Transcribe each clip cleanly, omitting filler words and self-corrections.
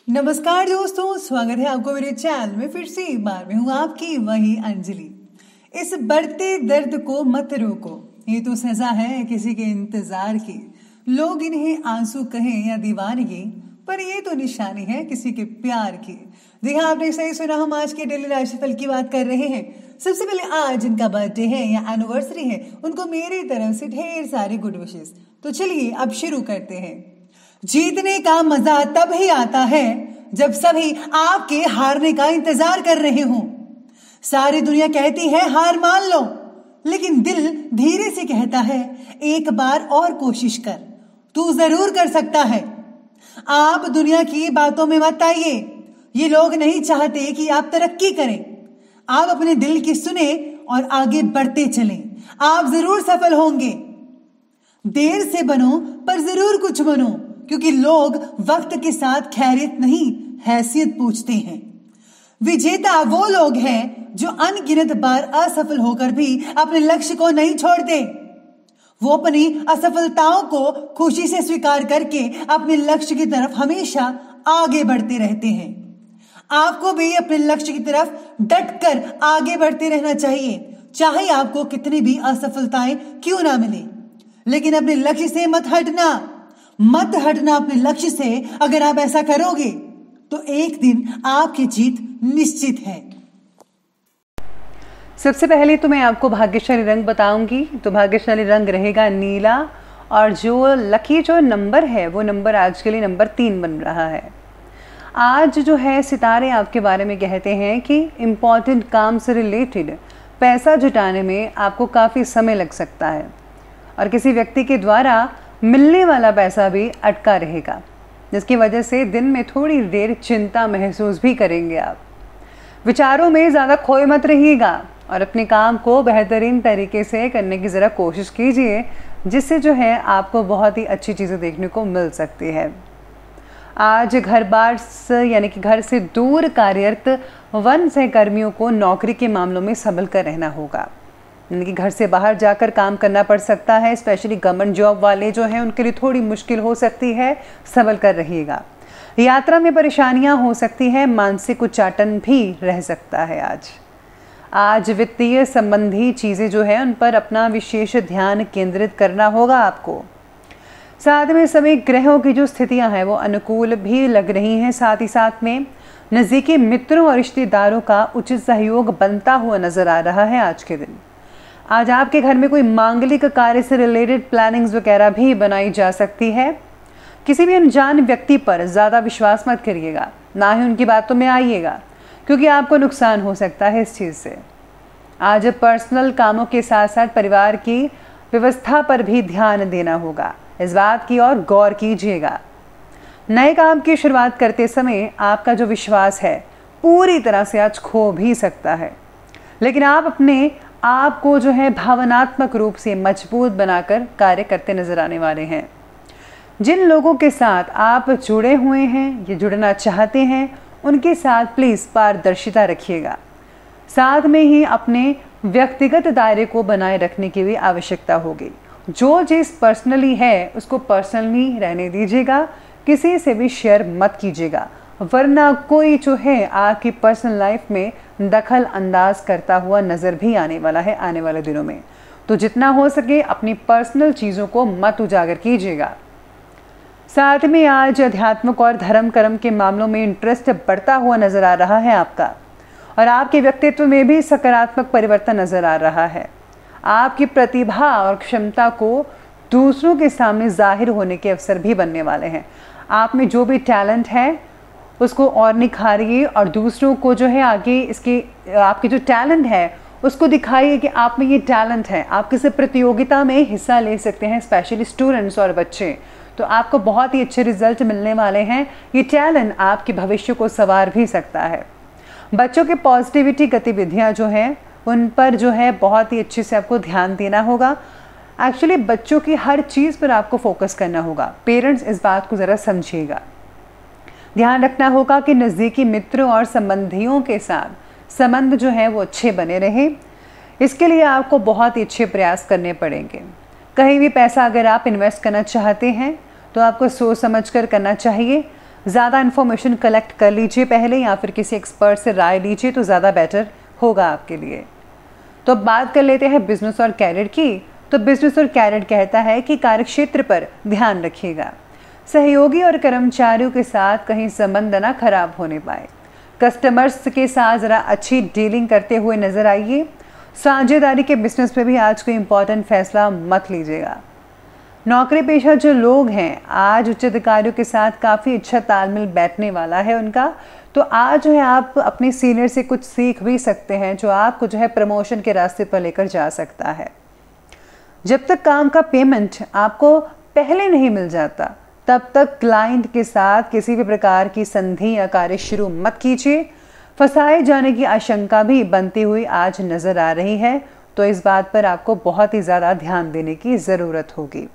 नमस्कार दोस्तों, स्वागत है आपको मेरे चैनल में। फिर से एक बार मैं हूँ आपकी वही अंजलि। इस बढ़ते दर्द को मत रोको, ये तो सजा है किसी के इंतजार की। लोग इन्हें आंसू कहें या दीवानगी, पर ये तो निशानी है किसी के प्यार की। जी हाँ, आपने सही सुना, हम आज के डेली राशिफल की बात कर रहे हैं। सबसे पहले आज जिनका बर्थडे है या एनिवर्सरी है, उनको मेरी तरफ से ढेर सारे गुड विशेस। तो चलिए अब शुरू करते हैं। जीतने का मजा तब ही आता है जब सभी आपके हारने का इंतजार कर रहे हों। सारी दुनिया कहती है हार मान लो, लेकिन दिल धीरे से कहता है एक बार और कोशिश कर, तू जरूर कर सकता है। आप दुनिया की बातों में मत आइए, ये लोग नहीं चाहते कि आप तरक्की करें। आप अपने दिल की सुने और आगे बढ़ते चलें, आप जरूर सफल होंगे। देर से बनो पर जरूर कुछ बनो, क्योंकि लोग वक्त के साथ खैरियत नहीं हैसियत पूछते हैं। विजेता वो लोग हैं जो अनगिनत बार असफल होकर भी अपने लक्ष्य को नहीं छोड़ते। वो अपनी असफलताओं को खुशी से स्वीकार करके अपने लक्ष्य की तरफ हमेशा आगे बढ़ते रहते हैं। आपको भी अपने लक्ष्य की तरफ डटकर आगे बढ़ते रहना चाहिए, चाहे आपको कितनी भी असफलताएं क्यों ना मिले। लेकिन अपने लक्ष्य से मत हटना अपने लक्ष्य से। अगर आप ऐसा करोगे तो एक दिन आपकी जीत निश्चित है। सबसे पहले तो मैं आपको भाग्यशाली रंग बताऊंगी। तो भाग्यशाली रंग रहेगा नीला, और जो लकी जो नंबर है वो नंबर आज के लिए नंबर 3 बन रहा है। आज जो है सितारे आपके बारे में कहते हैं कि इम्पॉर्टेंट काम से रिलेटेड पैसा जुटाने में आपको काफ़ी समय लग सकता है, और किसी व्यक्ति के द्वारा मिलने वाला पैसा भी अटका रहेगा, जिसकी वजह से दिन में थोड़ी देर चिंता महसूस भी करेंगे। आप विचारों में ज़्यादा खोए मत रहिएगा और अपने काम को बेहतरीन तरीके से करने की ज़रा कोशिश कीजिए, जिससे जो है आपको बहुत ही अच्छी चीज़ें देखने को मिल सकती है। आज घर बार यानी कि घर से दूर कार्यरत वन सहकर्मियों को नौकरी के मामलों में संभल कर रहना होगा, यानी कि घर से बाहर जाकर काम करना पड़ सकता है। स्पेशली गवर्नमेंट जॉब वाले जो हैं उनके लिए थोड़ी मुश्किल हो सकती है, संभल कर रहिएगा। यात्रा में परेशानियां हो सकती है, मानसिक उच्चाटन भी रह सकता है। आज वित्तीय संबंधी चीज़ें जो है उन पर अपना विशेष ध्यान केंद्रित करना होगा आपको। साथ में सभी ग्रहों की जो स्थितियां हैं वो अनुकूल भी लग रही हैं। साथ ही साथ में नज़दीकी मित्रों और रिश्तेदारों का उचित सहयोग बनता हुआ नजर आ रहा है आज के दिन। आज आपके घर में कोई मांगलिक कार्य से रिलेटेड प्लानिंग्स वगैरह भी बनाई जा सकती है। किसी भी अनजान व्यक्ति पर ज़्यादा विश्वास मत करिएगा, ना ही उनकी बातों में आइएगा, क्योंकि आपको नुकसान हो सकता है इस चीज़ से। आज पर्सनल कामों के साथ साथ परिवार की व्यवस्था पर भी ध्यान देना होगा, इस बात की और गौर कीजिएगा। नए काम की शुरुआत करते समय आपका जो विश्वास है पूरी तरह से आज खो भी सकता है, लेकिन आप अपने आपको जो है भावनात्मक रूप से मजबूत बनाकर कार्य करते नजर आने वाले हैं। जिन लोगों के साथ आप जुड़े हुए हैं या जुड़ना चाहते हैं, उनके साथ प्लीज़ पारदर्शिता रखिएगा। साथ में ही अपने व्यक्तिगत दायरे को बनाए रखने की भी आवश्यकता होगी। जो चीज़ पर्सनली है उसको पर्सनली रहने दीजिएगा, किसी से भी शेयर मत कीजिएगा, वरना कोई जो है आपकी पर्सनल लाइफ में दखल अंदाज करता हुआ नज़र भी आने वाला है आने वाले दिनों में। तो जितना हो सके अपनी पर्सनल चीज़ों को मत उजागर कीजिएगा। साथ में आज अध्यात्मिक और धर्म कर्म के मामलों में इंटरेस्ट बढ़ता हुआ नज़र आ रहा है आपका, और आपके व्यक्तित्व में भी सकारात्मक परिवर्तन नज़र आ रहा है। आपकी प्रतिभा और क्षमता को दूसरों के सामने जाहिर होने के अवसर भी बनने वाले हैं। आप में जो भी टैलेंट है उसको और निखारिए, और दूसरों को जो है आगे इसके आपके जो टैलेंट है उसको दिखाइए कि आप में ये टैलेंट है। आप किसी प्रतियोगिता में हिस्सा ले सकते हैं, स्पेशली स्टूडेंट्स और बच्चे, तो आपको बहुत ही अच्छे रिजल्ट मिलने वाले हैं। ये टैलेंट आपके भविष्य को संवार भी सकता है। बच्चों के पॉजिटिविटी गतिविधियाँ जो हैं उन पर जो है बहुत ही अच्छे से आपको ध्यान देना होगा। एक्चुअली बच्चों की हर चीज़ पर आपको फोकस करना होगा। पेरेंट्स इस बात को ज़रा समझिएगा। ध्यान रखना होगा कि नज़दीकी मित्रों और संबंधियों के साथ संबंध जो है वो अच्छे बने रहे। इसके लिए आपको बहुत ही अच्छे प्रयास करने पड़ेंगे। कहीं भी पैसा अगर आप इन्वेस्ट करना चाहते हैं तो आपको सोच समझ कर करना चाहिए। ज़्यादा इन्फॉर्मेशन कलेक्ट कर लीजिए पहले, या फिर किसी एक्सपर्ट से राय लीजिए तो ज़्यादा बेटर होगा आपके लिए। तो अब बात कर लेते हैं बिजनेस और कैरियर की। तो बिजनेस और कैरियर कहता है कि कार्यक्षेत्र पर ध्यान रखिएगा, सहयोगी और कर्मचारियों के साथ कहीं संबंध ना खराब होने पाए। कस्टमर्स के साथ ज़रा अच्छी डीलिंग करते हुए नजर आइए। साझेदारी के बिजनेस में भी आज कोई इंपॉर्टेंट फैसला मत लीजिएगा। नौकरी पेशा जो लोग हैं, आज उच्च अधिकारियों के साथ काफ़ी अच्छा तालमेल बैठने वाला है उनका। तो आज जो है आप अपने सीनियर से कुछ सीख भी सकते हैं, जो आपको जो है प्रमोशन के रास्ते पर लेकर जा सकता है। जब तक काम का पेमेंट आपको पहले नहीं मिल जाता, तब तक क्लाइंट के साथ किसी भी प्रकार की संधि या कार्य शुरू मत कीजिए। फंसाए जाने की आशंका भी बनती हुई आज नजर आ रही है, तो इस बात पर आपको बहुत ही ज़्यादा ध्यान देने की ज़रूरत होगी।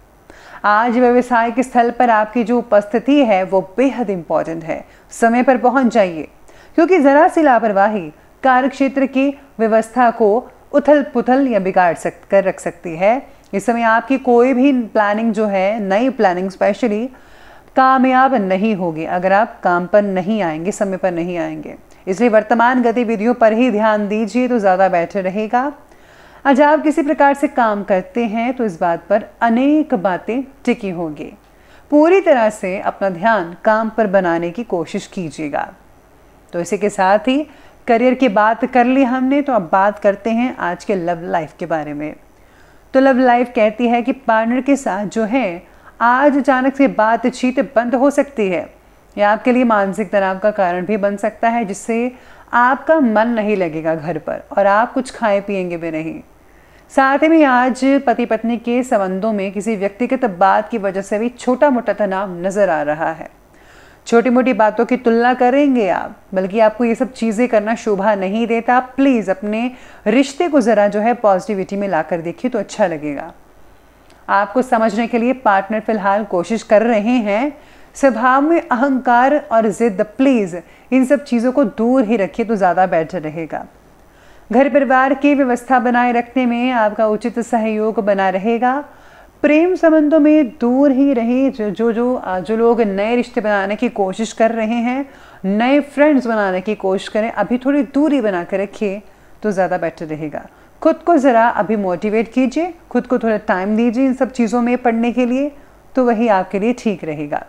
आज व्यवसायिक स्थल पर आपकी जो उपस्थिति है वो बेहद इंपॉर्टेंट है। समय पर पहुंच जाइए, क्योंकि ज़रा सी लापरवाही कार्यक्षेत्र की व्यवस्था को उथल पुथल या बिगाड़ कर रख सकती है। इस समय आपकी कोई भी प्लानिंग जो है, नई प्लानिंग स्पेशली, कामयाब नहीं होगी अगर आप काम पर नहीं आएंगे, समय पर नहीं आएंगे। इसलिए वर्तमान गतिविधियों पर ही ध्यान दीजिए तो ज़्यादा बेहतर रहेगा। आज आप किसी प्रकार से काम करते हैं तो इस बात पर अनेक बातें टिकी होंगी। पूरी तरह से अपना ध्यान काम पर बनाने की कोशिश कीजिएगा। तो इसी के साथ ही करियर की बात कर ली हमने, तो अब बात करते हैं आज के लव लाइफ के बारे में। तो लव लाइफ कहती है कि पार्टनर के साथ जो है आज अचानक से बातचीत बंद हो सकती है। यह आपके लिए मानसिक तनाव का कारण भी बन सकता है, जिससे आपका मन नहीं लगेगा घर पर और आप कुछ खाए पिएंगे भी नहीं। साथ ही में आज पति पत्नी के संबंधों में किसी व्यक्तिगत बात की वजह से भी छोटा मोटा तनाव नजर आ रहा है। छोटी मोटी बातों की तुलना करेंगे आप, बल्कि आपको ये सब चीज़ें करना शोभा नहीं देता। प्लीज़ अपने रिश्ते को ज़रा जो है पॉजिटिविटी में लाकर देखिए तो अच्छा लगेगा। आपको समझने के लिए पार्टनर फिलहाल कोशिश कर रहे हैं। स्वभाव में अहंकार और जिद, प्लीज़ इन सब चीज़ों को दूर ही रखिए तो ज़्यादा बेटर रहेगा। घर परिवार की व्यवस्था बनाए रखने में आपका उचित सहयोग बना रहेगा। प्रेम संबंधों में दूर ही रहे। जो लोग नए रिश्ते बनाने की कोशिश कर रहे हैं, नए फ्रेंड्स बनाने की कोशिश करें, अभी थोड़ी दूरी बना कर रखिए तो ज़्यादा बेटर रहेगा। खुद को ज़रा अभी मोटिवेट कीजिए, खुद को थोड़ा टाइम दीजिए इन सब चीज़ों में पढ़ने के लिए, तो वही आपके लिए ठीक रहेगा।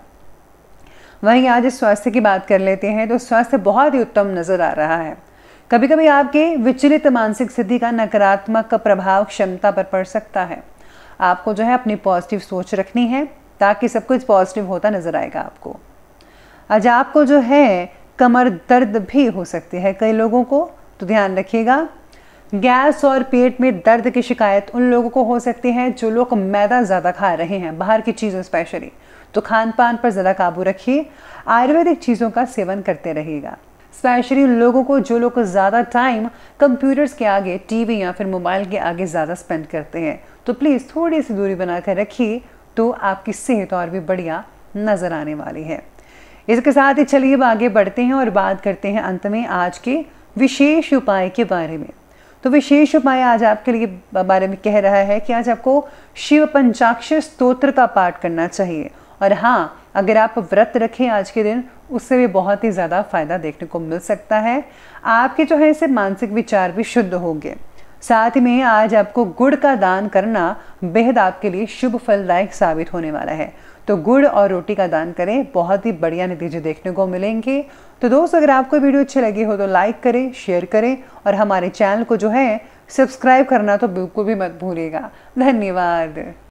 वहीं आज स्वास्थ्य की बात कर लेते हैं। तो स्वास्थ्य बहुत ही उत्तम नज़र आ रहा है। कभी कभी आपके विचलित मानसिक स्थिति का नकारात्मक प्रभाव क्षमता पर पड़ सकता है। आपको जो है अपनी पॉजिटिव सोच रखनी है, ताकि सब कुछ पॉजिटिव होता नजर आएगा आपको। आज आपको जो है कमर दर्द भी हो सकती है कई लोगों को, तो ध्यान रखिएगा। गैस और पेट में दर्द की शिकायत उन लोगों को हो सकती है जो लोग मैदा ज़्यादा खा रहे हैं, बाहर की चीज़ें स्पेशली। तो खान पान पर ज़्यादा काबू रखिए। आयुर्वेदिक चीज़ों का सेवन करते रहिएगा, स्पेशली उन लोगों को जो लोग ज़्यादा टाइम कंप्यूटर्स के आगे, टीवी या फिर मोबाइल के आगे ज़्यादा स्पेंड करते हैं। तो प्लीज़ थोड़ी सी दूरी बनाकर रखिए, तो आपकी सेहत और भी बढ़िया नज़र आने वाली है। इसके साथ ही चलिए आगे बढ़ते हैं और बात करते हैं अंत में आज के विशेष उपाय के बारे में। तो विशेष उपाय आज आपके लिए बारे में कह रहा है कि आज आपको शिव पंचाक्षर स्तोत्र का पाठ करना चाहिए। और हाँ, अगर आप व्रत रखें आज के दिन, उससे भी बहुत ही ज़्यादा फायदा देखने को मिल सकता है। आपके जो है इससे मानसिक विचार भी शुद्ध होंगे। साथ ही में आज आपको गुड़ का दान करना बेहद आपके लिए शुभ फलदायक साबित होने वाला है। तो गुड़ और रोटी का दान करें, बहुत ही बढ़िया नतीजे देखने को मिलेंगे। तो दोस्तों, अगर आपको वीडियो अच्छी लगी हो तो लाइक करें, शेयर करें और हमारे चैनल को जो है सब्सक्राइब करना तो बिल्कुल भी मत भूलिएगा। धन्यवाद।